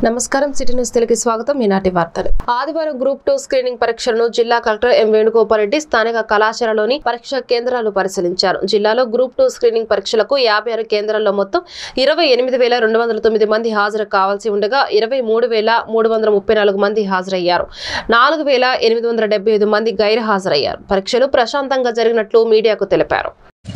నమస్కారం city news తెలుగుకి స్వాగతం ఈనాటి వార్తలు ఆదివారం గ్రూప్ 2 స్క్రీనింగ్ పరీక్షలను జిల్లా కలెక్టర్ ఎం వేణుగోపాల్ రెడ్డి స్థానిక కళాశాలలోని పరీక్షా కేంద్రాలు పరిశీలించారు. జిల్లాలో గ్రూప్ 2 స్క్రీనింగ్ పరీక్షలకు 56 కేంద్రాల్లో మొత్తం 28,209 మంది హాజరు కావాల్సి ఉండగా 23,334 మంది హాజరయ్యారు. 4,875 మంది గైరు హాజరయ్యారు. పరీక్షలు ప్రశాంతంగా జరిగినట్లు మీడియాకు తెలిపారు.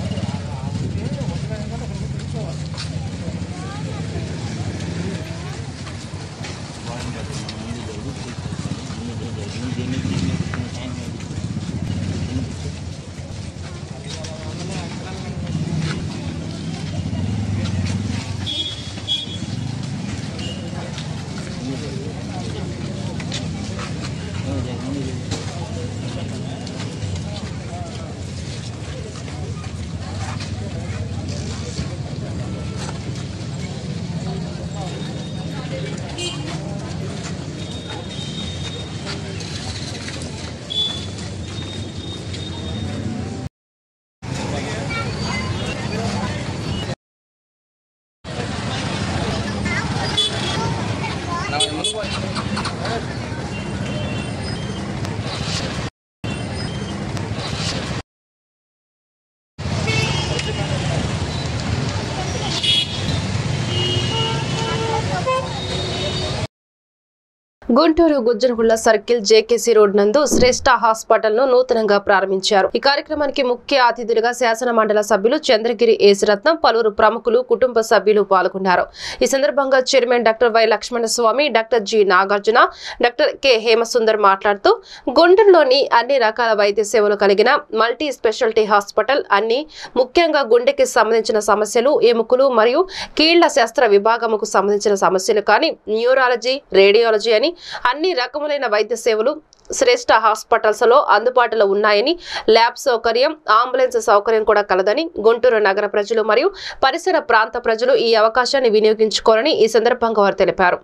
Guntur Gujjanagulla circle JKC road నందు శ్రేష్ఠ హాస్పిటల్ ను నూతనంగా ప్రారంభించారు. ఈ కార్యక్రమానికి ముఖ్య అతిథులుగా శాసన మండలి సభ్యులు చంద్రగిరి ఏసురత్నం, పలువురు ప్రముఖులు, కుటుంబ సభ్యులు పాల్గొన్నారు. ఈ సందర్భంగా chairman doctor Y Lakshmanaswamy, doctor G Nagarjuna, doctor K Hemasundar మాట్లాడుతూ గుంటూరులోని అన్ని రకాల వైద్య సేవలు కలిగిన మల్టీ స్పెషాలిటీ హాస్పిటల్ అన్ని ముఖ్యంగా గుండెకి సంబంధించిన సమస్యలు, ఎముకలు మరియు కీళ్ల శాస్త్ర విభాగముకు సంబంధించిన సమస్యలు కానీ న్యూరాలజీ, రేడియాలజీ అని అన్ని రకములైన వైద్య సేవలు శ్రేష్ఠ హాస్పిటల్స్ లో అందుబాటులో ఉన్నాయని, ల్యాబ్ సౌకర్యం, అంబులెన్స్ సౌకర్యం కూడా కలదని గుంటూరు నగర ప్రజలు మరియు పరిసర ప్రాంత ప్రజలు ఈ అవకాశాన్ని వినియోగించుకోవాలని ఈ సందర్భంగా వారు తెలిపారు.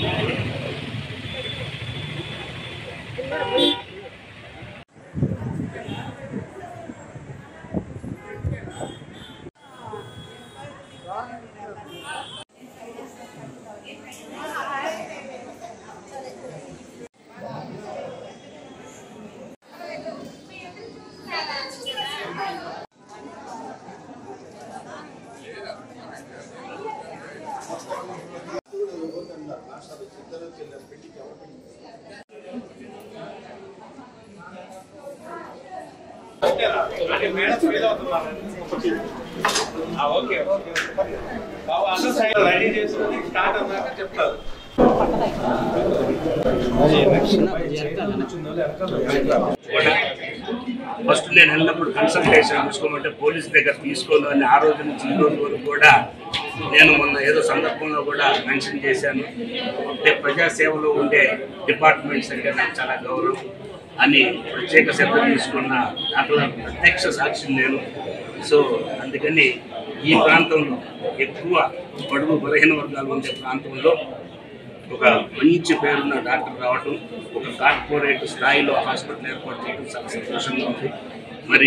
ఫస్ట్ నేను వెళ్ళినప్పుడు కన్సల్టేషన్ తీసుకోమంటే పోలీస్ దగ్గర తీసుకోను అని ఆ రోజు నుంచి ఈ రోజు వరకు కూడా నేను మొన్న ఏదో సందర్భంలో కూడా మెన్షన్ చేశాను. అంటే ప్రజాసేవలో ఉండే డిపార్ట్మెంట్స్ అంటే నాకు చాలా గౌరవం అని ప్రత్యేక శ్రద్ధ తీసుకున్న దాంట్లో ప్రత్యక్ష సాక్షి నేను. సో అందుకని ఈ ప్రాంతంలో ఎక్కువ బడుగు బలహీన వర్గాలు ఉండే ప్రాంతంలో ఒక మంచి పేరున్న డాక్టర్ రావటం, ఒక కార్పొరేట్ స్థాయిలో హాస్పిటల్ ఏర్పాటు చేయడం చాలా సంతోషంగా ఉంది. మరి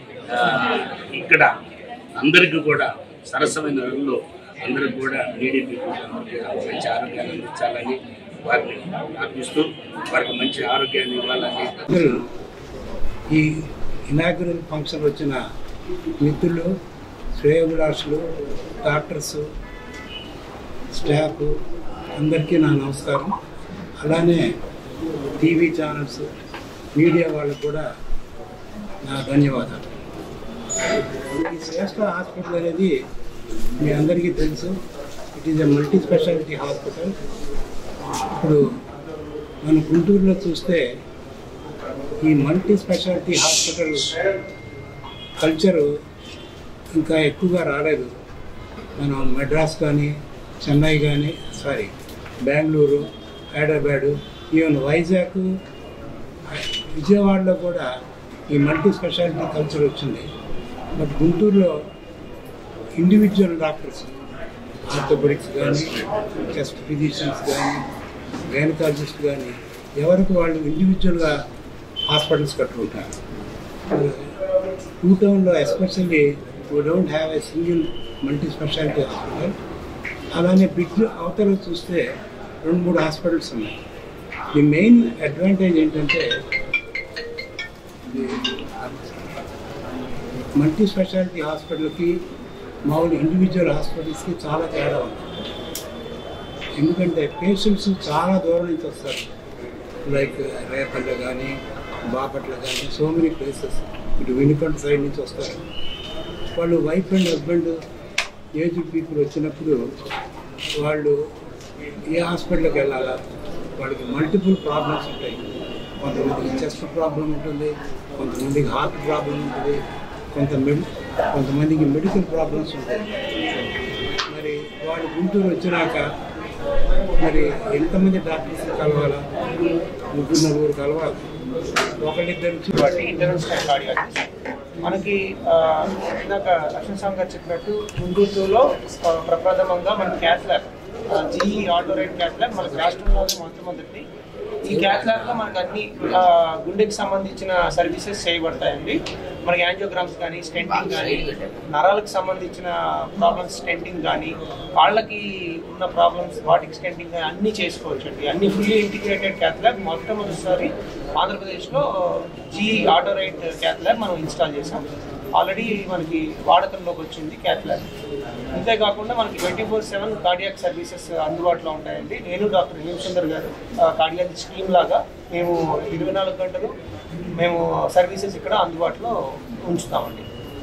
ఇక్కడ అందరికీ కూడా సరసమైన రోజుల్లో అందరికి కూడా నీడీపీ మంచి ఆరోగ్యాన్ని అందించాలని వారిని ప్రార్థిస్తూ వారికి మంచి ఆరోగ్యాన్ని ఇవ్వాలని. ఈ ఇనాగ్రల్ ఫంక్షన్ వచ్చిన మిత్రులు, శ్రేయోభిలాషులు, డాక్టర్స్, స్టాఫ్ అందరికీ నా నమస్కారం. అలానే టీవీ ఛానల్స్, మీడియా వాళ్ళకు కూడా నా ధన్యవాదాలు. ఈ శ్రేష్ఠ హాస్పిటల్ అనేది మీ అందరికీ తెలుసు. It is a multi specialty hospital. ఇప్పుడు మన గుంటూరులో చూస్తే ఈ మల్టీ స్పెషాలిటీ హాస్పిటల్ కల్చరు ఇంకా ఎక్కువగా రాలేదు. మనం మెడ్రాస్ కానీ, చెన్నై కానీ, బెంగళూరు, హైదరాబాదు, ఈవెన్ వైజాగ్, విజయవాడలో కూడా ఈ మల్టీ స్పెషాలిటీ కల్చర్ వచ్చింది. బట్ గుంటూరులో ఇండివిజువల్ డాక్టర్స్, ఆర్థోపెడిక్స్ కానీ, చెస్ట్ ఫిజిషియన్స్ కానీ, గైనకాలజిస్ట్ కానీ ఎవరికి వాళ్ళు ఇండివిజువల్గా హాస్పిటల్స్ కట్టుకుంటారు. Two town especially we don't have a single multi-specialty hospital. అలానే బిగ్ అవతల చూస్తే 2-3 హాస్పిటల్స్ ఉన్నాయి. ది మెయిన్ అడ్వాంటేజ్ ఏంటంటే మల్టీ స్పెషాలిటీ హాస్పిటల్కి మామూలు ఇండివిజువల్ హాస్పిటల్స్కి చాలా తేడా ఉంది. ఎందుకంటే పేషెంట్స్ చాలా దూరం నుంచి వస్తారు. లైక్ రేపల్ల కానీ బాపట్ల కానీ సో మెనీ ప్లేసెస్, ఇటు వెనుకొండ సైడ్ నుంచి వస్తారు. వాళ్ళు wife and husband aged people వచ్చినప్పుడు వాళ్ళు ఏ హాస్పిటల్కి వెళ్ళాలా, వాళ్ళకి మల్టిపుల్ ప్రాబ్లమ్స్ ఉంటాయి. కొంతమందికి చెస్ట్ ప్రాబ్లం ఉంటుంది, కొంతమందికి హార్ట్ ప్రాబ్లం ఉంటుంది, కొంతమందికి మెడికల్ ప్రాబ్లమ్స్ ఉంటాయి. మరి వాళ్ళు గుంటూరు వచ్చినాక మరి ఎంతమంది డాక్టర్స్ కలవాలా? 3-4 కలవాలి. ఒకళ్ళిద్దరు ఇంటర్వెన్షనల్ కార్డియాలజిస్ట్ మనకి ఇందాక లక్ష్మణ్ స్వామి గారు చెప్పినట్టు గుంటూరులో ప్రప్రథమంగా మన cath lab GE autoright cath lab మనకి రాష్ట్రంలో మొట్టమొదటి. ఈ క్యాట్ ల్యాబ్లో మనకు అన్ని గుండెకి సంబంధించిన సర్వీసెస్ చేయబడతాయండి. మనకి యాంజియోగ్రామ్స్ కానీ, స్టెంటింగ్ కానీ, నరాలకు సంబంధించిన ప్రాబ్లమ్స్ స్టెంటింగ్ కానీ, వాళ్ళకి ఉన్న ప్రాబ్లమ్స్ వాటికి స్టెంటింగ్ కానీ అన్నీ చేసుకోవచ్చు అండి. అన్ని ఫుల్లీ ఇంటిగ్రేటెడ్ క్యాట్ ల్యాబ్ మొట్టమొదటిసారి ఆంధ్రప్రదేశ్లో జీఈ ఆటోరైట్ క్యాట్ ల్యాబ్ మనం ఇన్స్టాల్ చేసాం. ఆల్రెడీ మనకి వాడకంలోకి వచ్చింది క్యాట్ ల్యాబ్. అంతేకాకుండా మనకి 24/7 కార్డియాక్ సర్వీసెస్ అందుబాటులో ఉంటాయండి. నేను డాక్టర్ హేమచందర్ గారు కార్డియాలజిస్ట్ టీమ్ లాగా మేము 24 గంటలు మేము సర్వీసెస్ ఇక్కడ అందుబాటులో ఉంచుతామండి.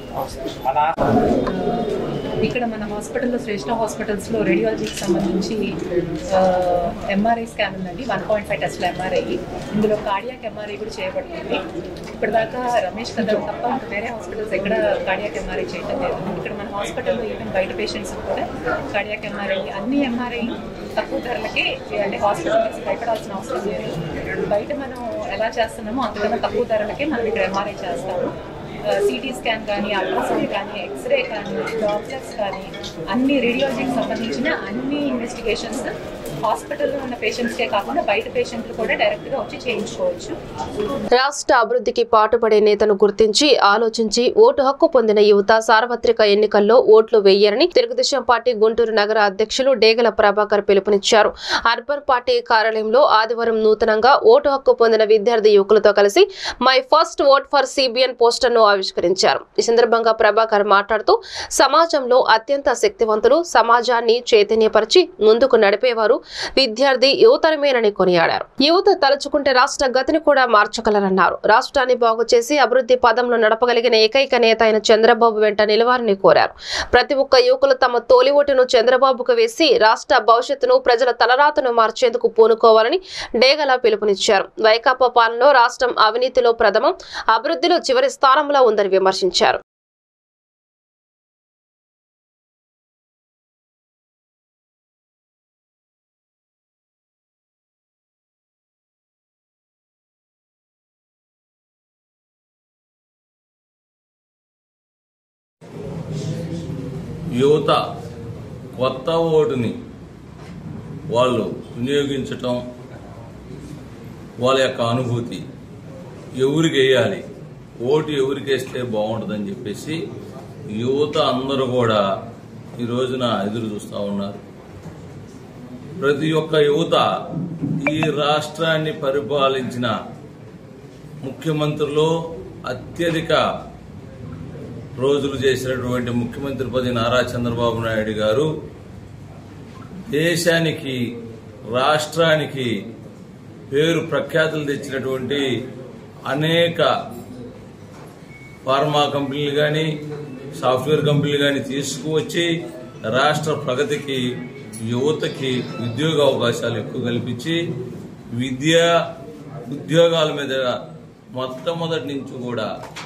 ఇక్కడ మన హాస్పిటల్లో శ్రేష్ఠ హాస్పిటల్స్లో రేడియాలజీకి సంబంధించి ఎంఆర్ఐ స్కాన్ ఉందండి. 1.5 టెస్ట్ల ఎంఆర్ఐ, ఇందులో కార్డియాక్ ఎంఆర్ఐ కూడా చేయబడుతుంది. ఇప్పటిదాకా రమేష్ కదర్ తప్ప ఇంకా వేరే హాస్పిటల్స్ ఎక్కడ కార్డియాక్ ఎంఆర్ఐ చేయడం లేదు. ఇక్కడ మన హాస్పిటల్లో ఈవెన్ బయట పేషెంట్స్ కూడా కార్డియాక్ ఎంఆర్ఐ, అన్ని ఎంఆర్ఐ తక్కువ ధరలకే, అంటే హాస్పిటల్స్ భయపడాల్సిన అవసరం లేదు. బయట మనం ఎలా చేస్తున్నామో అంతకన్నా తక్కువ ధరలకే మనం ఇక్కడ ఎంఆర్ఐ చేస్తాము. సిటీ స్కాన్ కానీ, అల్ట్రాసౌండ్ కానీ, ఎక్స్రే కానీ, డాప్లెక్స్ కానీ, అన్ని రేడియాలజీకి సంబంధించిన అన్ని ఇన్వెస్టిగేషన్స్ హాస్పిటల్లో ఉన్న పేషెంట్స్కే కాకుండా బయట పేషెంట్లు కూడా డైరెక్ట్గా వచ్చి చేయించుకోవచ్చు. రాష్ట్ర అభివృద్ధికి పాటుపడే నేతను గుర్తించి ఆలోచించి ఓటు హక్కు పొందిన యువత సార్వత్రిక ఎన్నికల్లో ఓట్లు వేయరని తెలుగుదేశం పార్టీ గుంటూరు నగర అధ్యక్షులు డేగల ప్రభాకర్ పిలుపునిచ్చారు. అర్బన్ పార్టీ కార్యాలయంలో ఆదివారం నూతనంగా ఓటు హక్కు పొందిన విద్యార్థి యువకులతో కలిసి my first vote for CBN poster ను ఆవిష్కరించారు. ఈ సందర్భంగా ప్రభాకర్ మాట్లాడుతూ సమాజంలో అత్యంత శక్తివంతులు, సమాజాన్ని చైతన్యపరిచి ముందుకు నడిపేవారు విద్యార్థి యువతరమేనని కొనియాడారు. యువత తలుచుకుంటే రాష్ట్ర గతిని కూడా మార్చగలరన్నారు. రాష్ట్రాన్ని బాగు చేసి అభివృద్ధి పదంలో నడపగలిగిన ఏకైక నేత అయిన చంద్రబాబు వెంట నిలవాలని కోరారు. ప్రతి ఒక్క యువకులు తమ తోలి ఓటును చంద్రబాబుకు వేసి రాష్ట్ర భవిష్యత్తును, ప్రజల తలరాతను మార్చేందుకు పూనుకోవాలని డేగల పిలుపునిచ్చారు. వైకాపా పాలనలో రాష్ట్రం అవినీతిలో ప్రథమం, అభివృద్ధిలో చివరి స్థానంలో ఉందని విమర్శించారు. యువత కొత్త ఓటుని వాళ్ళు వినియోగించటం, వాళ్ళ యొక్క అనుభూతి, ఎవరికి వేయాలి, ఓటు ఎవరికి వేస్తే బాగుంటుందని చెప్పేసి యువత అందరూ కూడా ఈ రోజున ఎదురు చూస్తూ ఉన్నారు. ప్రతి ఒక్క యువత ఈ రాష్ట్రాన్ని పరిపాలించిన ముఖ్యమంత్రులు అత్యధిక రోజులు చేసినటువంటి ముఖ్యమంత్రి పదవి నారా చంద్రబాబు నాయుడు గారు దేశానికి, రాష్ట్రానికి పేరు ప్రఖ్యాతులు తెచ్చినటువంటి అనేక ఫార్మా కంపెనీలు కానీ, సాఫ్ట్వేర్ కంపెనీలు కానీ తీసుకువచ్చి రాష్ట్ర ప్రగతికి, యువతకి ఉద్యోగ అవకాశాలు ఎక్కువ కల్పించి విద్యా ఉద్యోగాల మీద మొట్టమొదటి నుంచి కూడా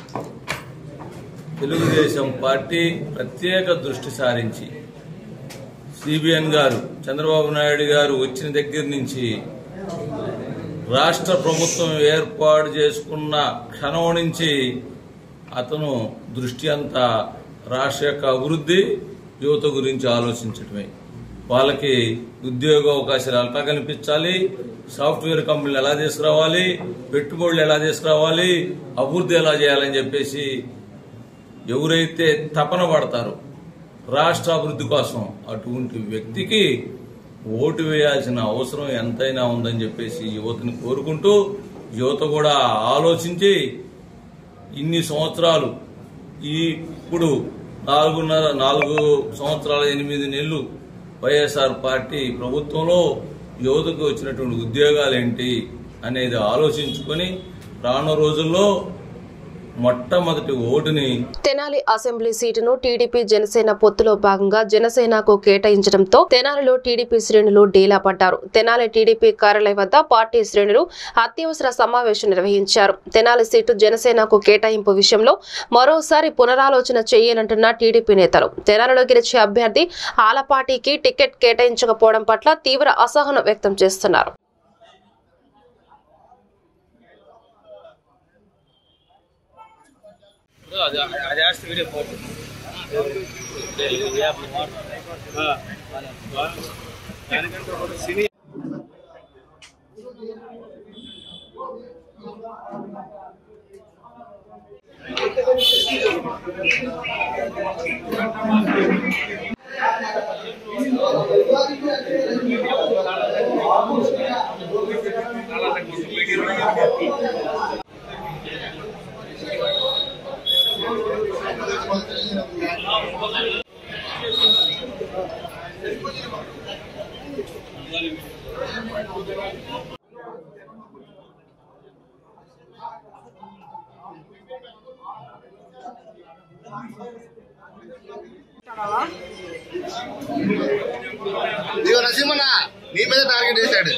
తెలుగుదేశం పార్టీ ప్రత్యేక దృష్టి సారించి సిబిఎన్ గారు, చంద్రబాబు నాయుడు గారు వచ్చిన దగ్గర నుంచి రాష్ట్ర ప్రభుత్వం ఏర్పాటు చేసుకున్న క్షణం నుంచి అతను దృష్టి అంతా రాష్ట్ర యొక్క అభివృద్ధి, యువత గురించి ఆలోచించడమే. వాళ్ళకి ఉద్యోగ అవకాశాలు ఎలా కల్పించాలి, సాఫ్ట్వేర్ కంపెనీలు ఎలా తీసుకురావాలి, పెట్టుబడులు ఎలా తీసుకురావాలి, అభివృద్ధి ఎలా చేయాలని చెప్పేసి ఎవరైతే తపన పడతారో రాష్ట్ర అభివృద్ధి కోసం, అటువంటి వ్యక్తికి ఓటు వేయాల్సిన అవసరం ఎంతైనా ఉందని చెప్పేసి యువతని కోరుకుంటూ యువత కూడా ఆలోచించి ఇన్ని సంవత్సరాలు ఇప్పుడు 4 సంవత్సరాల 8 నెలలు వైఎస్ఆర్ పార్టీ ప్రభుత్వంలో యువతకు వచ్చినటువంటి ఉద్యోగాలేంటి అనేది ఆలోచించుకొని రానున్న రోజుల్లో మొట్టమొదటి ఓటుని తెనాలి అసెంబ్లీ సీటును టీడీపీ జనసేన పొత్తులో భాగంగా జనసేనకు కేటాయించడంతో తెనాలిలో టీడీపీ శ్రేణులు డీలా పడ్డారు. తెనాలి టీడీపీ కార్యాలయం వద్ద పార్టీ శ్రేణులు అత్యవసర సమావేశం నిర్వహించారు. తెనాలి సీటు జనసేనకు కేటాయింపు విషయంలో మరోసారి పునరాలోచన చేయాలంటున్న టీడీపీ నేతలు తెనాలిలో గెలిచే అభ్యర్థి ఆలపాటికి టికెట్ కేటాయించకపోవడం పట్ల తీవ్ర అసహనం వ్యక్తం చేస్తున్నారు. నరసింహన్న నీ మీద టార్గెట్ చేశాడు.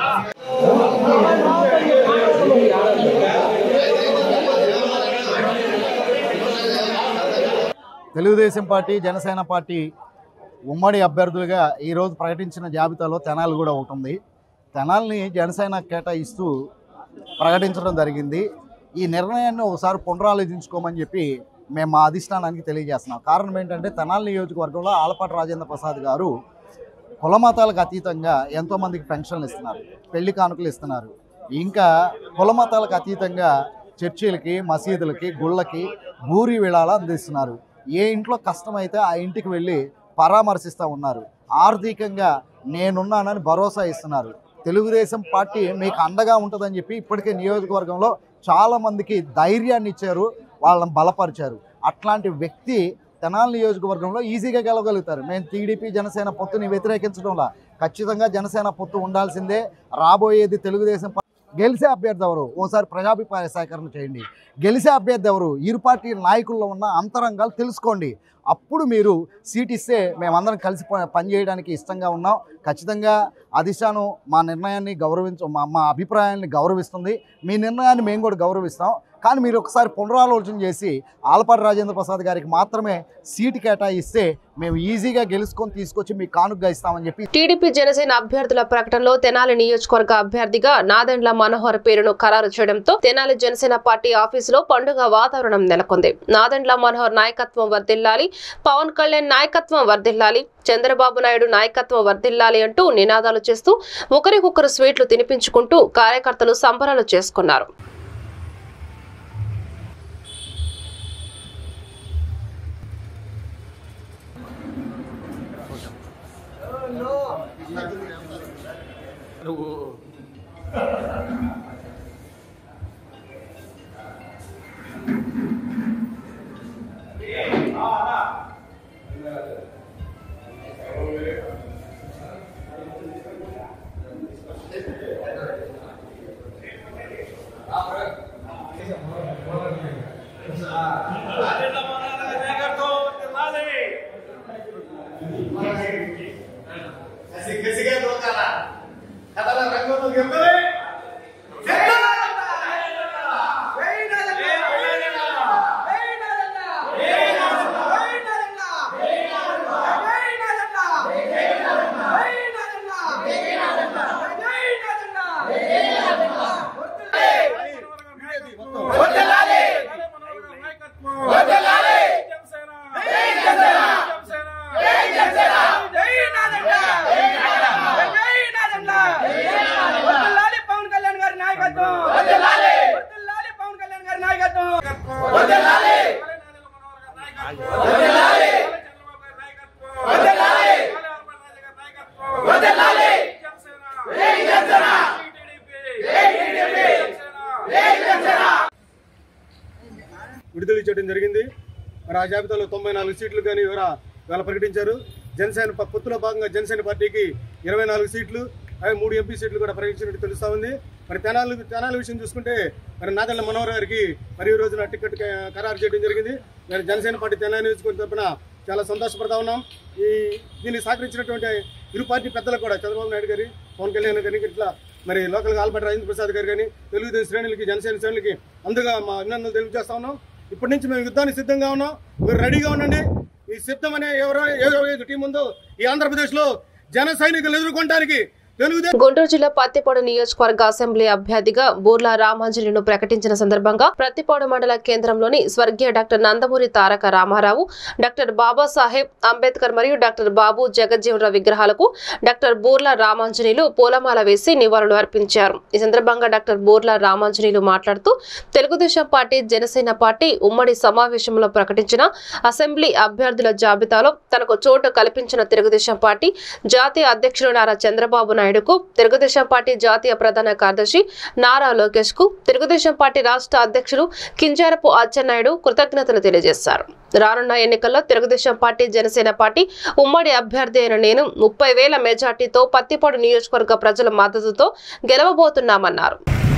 తెలుగుదేశం పార్టీ జనసేన పార్టీ ఉమ్మడి అభ్యర్థులుగా ఈరోజు ప్రకటించిన జాబితాలో తెనాలి కూడా ఒకటి ఉంది. తెనాలిని జనసేన కేటాయిస్తూ ప్రకటించడం జరిగింది. ఈ నిర్ణయాన్ని ఒకసారి పునరాలోచించుకోమని చెప్పి మేము మా అధిష్టానానికి తెలియజేస్తున్నాం. కారణం ఏంటంటే తెనాలి నియోజకవర్గంలో ఆలపాటి రాజేంద్ర ప్రసాద్ గారు కుల మతాలకు అతీతంగా ఎంతోమందికి పెన్షన్లు ఇస్తున్నారు, పెళ్లి కానుకలు ఇస్తున్నారు. ఇంకా కుల మతాలకు అతీతంగా చర్చిలకి, మసీదులకి, గుళ్ళకి భూరి విళాలు అందిస్తున్నారు. ఏ ఇంట్లో కష్టమైతే ఆ ఇంటికి వెళ్ళి పరామర్శిస్తూ ఉన్నారు. ఆర్థికంగా నేనున్నానని భరోసా ఇస్తున్నారు. తెలుగుదేశం పార్టీ మీకు అండగా ఉంటుందని చెప్పి ఇప్పటికే నియోజకవర్గంలో చాలామందికి ధైర్యాన్ని ఇచ్చారు, వాళ్ళని బలపరిచారు. అట్లాంటి వ్యక్తి తెనాలి నియోజకవర్గంలో ఈజీగా గెలవగలుగుతారు. మేము టీడీపీ జనసేన పొత్తుని వ్యతిరేకించడంలో ఖచ్చితంగా జనసేన పొత్తు ఉండాల్సిందే. రాబోయేది తెలుగుదేశం గెలిచే అభ్యర్థి ఎవరు ఓసారి ప్రజాభిప్రాయ సేకరణ చేయండి. గెలిచే అభ్యర్థి ఎవరు ఇరు పార్టీ నాయకుల్లో ఉన్న అంతరంగాలు తెలుసుకోండి. అప్పుడు మీరు సీట్ ఇస్తే మేమందరం కలిసి పనిచేయడానికి ఇష్టంగా ఉన్నాం. ఖచ్చితంగా అధిష్టానం మా నిర్ణయాన్ని మా అభిప్రాయాన్ని గౌరవిస్తుంది. మీ నిర్ణయాన్ని మేము కూడా గౌరవిస్తాం. కానీ మీరు ఒకసారి పునరాలోచన చేసి ఆలపాటి రాజేంద్ర ప్రసాద్ గారికి మాత్రమే సీటు కేటాయిస్తే మేము ఈజీగా గెలుచుకొని తీసుకొచ్చి మీకు కానుకగా ఇస్తామని చెప్పి టీడీపీ జనసేన అభ్యర్థుల ప్రకటనలో తెనాలి నియోజకవర్గ అభ్యర్థిగా నాదెండ్ల మనోహర్ పేరును ఖరారు చేయడంతో తెనాలి జనసేన పార్టీ ఆఫీసులో పండుగ వాతావరణం నెలకొంది. నాదెండ్ల మనోహర్ నాయకత్వం వర్ధిల్లాలి, పవన్ కళ్యాణ్ నాయకత్వం వర్ధిల్లాలి, చంద్రబాబు నాయుడు నాయకత్వం వర్ధిల్లాలి అంటూ నినాదాలు చేస్తూ ఒకరికొకరు స్వీట్లు తినిపించుకుంటూ కార్యకర్తలు సంబరాలు చేసుకున్నారు. విడుదల చేయడం జరిగింది. మరి ఆ జాబితాలో 94 సీట్లు కానీ ఇవాళ ప్రకటించారు. జనసేన పొత్తులో భాగంగా జనసేన పార్టీకి 24 సీట్లు, 3 ఎంపీ సీట్లు కూడా ప్రకటించినట్టు తెలుస్తూ ఉంది. మరి తెనాలి విషయం చూసుకుంటే మరి నాదెళ్ల మనోహర్ గారికి మరి ఈ రోజున టికెట్ ఖరారు చేయడం జరిగింది. మరి జనసేన పార్టీ తెనాలి నియోజకవర్గం తరఫున చాలా సంతోషపడతా ఉన్నాం. దీన్ని సహకరించినటువంటి ఇరు పార్టీ పెద్దలు కూడా చంద్రబాబు నాయుడు గారి, పవన్ కళ్యాణ్ గారి, ఇట్లా మరి లోకల్గా ఆల్బర్ట్ రాజేంద్ర ప్రసాద్ గారు కానీ తెలుగుదేశం శ్రేణులకి, జనసేన శ్రేణులకి అందుగా మా అభినందనలు తెలియజేస్తా ఉన్నాం. ఇప్పటి నుంచి మేము యుద్ధానికి సిద్ధంగా ఉన్నాం. మీరు రెడీగా ఉండండి. ఈ సిద్ధం అనే ఏదో టీం ఉందో ఈ ఆంధ్రప్రదేశ్లో జన సైనికులు ఎదుర్కొనడానికి గుంటూరు జిల్లా పత్తిపాడు నియోజకవర్గ అసెంబ్లీ అభ్యర్థిగా బూర్ల రామాంజనేయులను ప్రకటించిన సందర్భంగా ప్రత్తిపాడు మండల కేంద్రంలోని స్వర్గీయ డాక్టర్ నందమూరి తారక రామారావు, డాక్టర్ బాబాసాహెబ్ అంబేద్కర్ మరియు డాక్టర్ బాబు జగజ్జీవనరావు విగ్రహాలకు డాక్టర్ బూర్ల రామాంజనేయులు పూలమాల వేసి నివాళులు అర్పించారు. ఈ సందర్భంగా డాక్టర్ బూర్ల రామాంజనేయులు మాట్లాడుతూ తెలుగుదేశం పార్టీ, జనసేన పార్టీ ఉమ్మడి సమావేశంలో ప్రకటించిన అసెంబ్లీ అభ్యర్థుల జాబితాలో తనకు చోటు కల్పించిన తెలుగుదేశం పార్టీ జాతీయ అధ్యక్షుడు నారా చంద్రబాబు నాయుడుకు, తెలుగుదేశం పార్టీ జాతీయ ప్రధాన కార్యదర్శి నారా లోకేష్ కు, తెలుగుదేశం పార్టీ రాష్ట్ర అధ్యక్షుడు కింజారపు అచ్చెన్నాయుడు కృతజ్ఞతలు తెలియజేశారు. రానున్న ఎన్నికల్లో తెలుగుదేశం పార్టీ, జనసేన పార్టీ ఉమ్మడి అభ్యర్థి అయిన నేను 30,000 మెజార్టీతో పత్తిపాడు నియోజకవర్గ ప్రజల మద్దతుతో గెలవబోతున్నామన్నారు.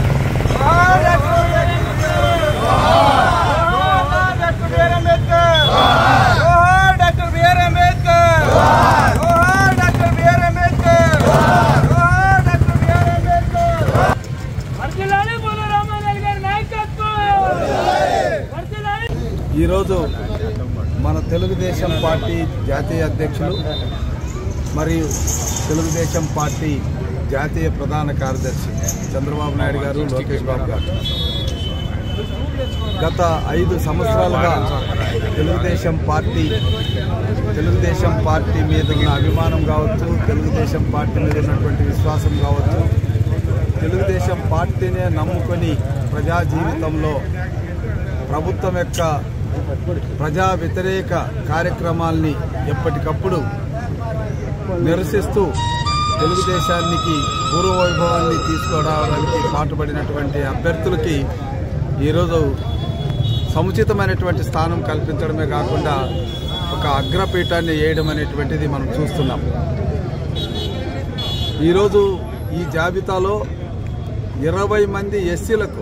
ఈరోజు మన తెలుగుదేశం పార్టీ జాతీయ అధ్యక్షులు మరియు తెలుగుదేశం పార్టీ జాతీయ ప్రధాన కార్యదర్శి చంద్రబాబు నాయుడు గారు, లోకేష్ బాబు గారు గత 5 సంవత్సరాలుగా తెలుగుదేశం పార్టీ మీద ఉన్న అభిమానం కావచ్చు, తెలుగుదేశం పార్టీ మీద ఉన్నటువంటి విశ్వాసం కావచ్చు, తెలుగుదేశం పార్టీనే నమ్ముకొని ప్రజా జీవితంలో ప్రభుత్వం యొక్క ప్రజా వ్యతిరేక కార్యక్రమాల్ని ఎప్పటికప్పుడు నిరసిస్తూ తెలుగుదేశానికి పూర్వవైభవాన్ని తీసుకురావడానికి పాటుపడినటువంటి అభ్యర్థులకి ఈరోజు సముచితమైనటువంటి స్థానం కల్పించడమే కాకుండా ఒక అగ్రపీఠాన్ని వేయడం అనేటువంటిది మనం చూస్తున్నాం. ఈరోజు ఈ జాబితాలో 20 మంది ఎస్సీలకు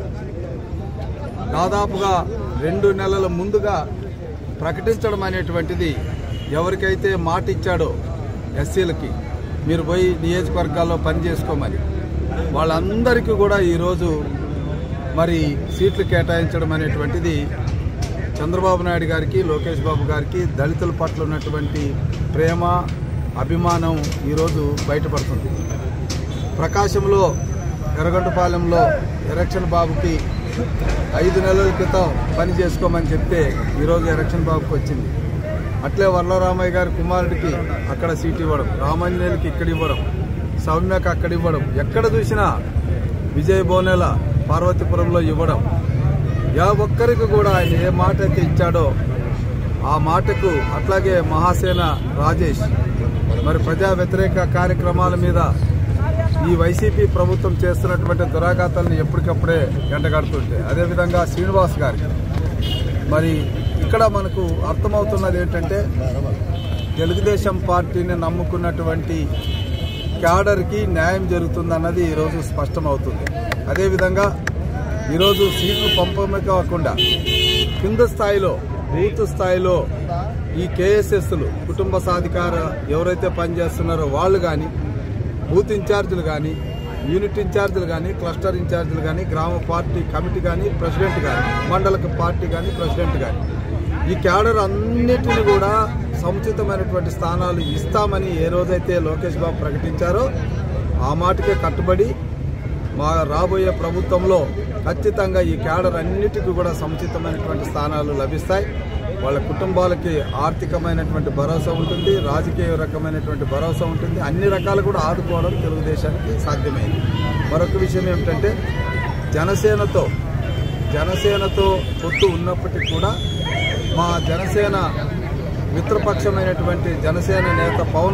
దాదాపుగా 2 నెలల ముందుగా ప్రకటించడం అనేటువంటిది, ఎవరికైతే మాట ఇచ్చాడో ఎస్సీలకి మీరు పోయి నియోజకవర్గాల్లో పనిచేసుకోమని, వాళ్ళందరికీ కూడా ఈరోజు మరి సీట్లు కేటాయించడం అనేటువంటిది చంద్రబాబు నాయుడు గారికి, లోకేష్ బాబు గారికి దళితుల పట్ల ఉన్నటువంటి ప్రేమ, అభిమానం ఈరోజు బయటపడుతుంది. ప్రకాశంలో ఎర్రగొండపాలెంలో ఎలక్షన్ బాబుకి 5 నెలల క్రితం పని చేసుకోమని చెప్తే ఈరోజు ఎలక్షన్ బాబుకి వచ్చింది. అట్లే వరలరామయ్య గారి కుమారుడికి అక్కడ సీట్ ఇవ్వడం, రామాంజనేయులకి ఇక్కడ ఇవ్వడం, సౌమ్యకు అక్కడ ఇవ్వడం, ఎక్కడ చూసినా విజయ్ బోనెల పార్వతీపురంలో ఇవ్వడం, ఒక్కరికి కూడా ఆయన ఏ మాట అయితే ఇచ్చాడో ఆ మాటకు, అట్లాగే మహాసేన రాజేష్ మరి ప్రజా వ్యతిరేక కార్యక్రమాల మీద ఈ వైసీపీ ప్రభుత్వం చేస్తున్నటువంటి దురాఘాతాలను ఎప్పటికప్పుడే ఎండగడుతుంటే, అదేవిధంగా శ్రీనివాస్ గారికి మరి ఇక్కడ మనకు అర్థమవుతున్నది ఏంటంటే తెలుగుదేశం పార్టీని నమ్ముకున్నటువంటి క్యాడర్కి న్యాయం జరుగుతుందన్నది ఈరోజు స్పష్టమవుతుంది. అదేవిధంగా ఈరోజు సీట్లు పంపమే కాకుండా కింద స్థాయిలో, బూత్ స్థాయిలో ఈ కేఎస్ఎస్లు, కుటుంబ సాధికార ఎవరైతే పనిచేస్తున్నారో వాళ్ళు కానీ, బూత్ ఇన్ఛార్జీలు కానీ, యూనిట్ ఇన్ఛార్జీలు కానీ, క్లస్టర్ ఇన్ఛార్జీలు కానీ, గ్రామ పార్టీ కమిటీ కానీ, ప్రెసిడెంట్ కానీ, మండల పార్టీ కానీ, ప్రెసిడెంట్ కానీ, ఈ క్యాడర్ అన్నిటిని కూడా సముచితమైనటువంటి స్థానాలు ఇస్తామని ఏ రోజైతే లోకేష్ బాబు ప్రకటించారో ఆ మాటకే కట్టుబడి మా రాబోయే ప్రభుత్వంలో ఖచ్చితంగా ఈ క్యాడర్ అన్నిటికీ కూడా సముచితమైనటువంటి స్థానాలు లభిస్తాయి. వాళ్ళ కుటుంబాలకి ఆర్థికమైనటువంటి భరోసా ఉంటుంది, రాజకీయ రకమైనటువంటి భరోసా ఉంటుంది. అన్ని రకాలు కూడా ఆదుకోవడం తెలుగుదేశానికి సాధ్యమైంది. మరొక విషయం ఏమిటంటే జనసేనతో పొత్తు ఉన్నప్పటికీ కూడా మా జనసేన మిత్రపక్షమైనటువంటి జనసేన నేత పవన్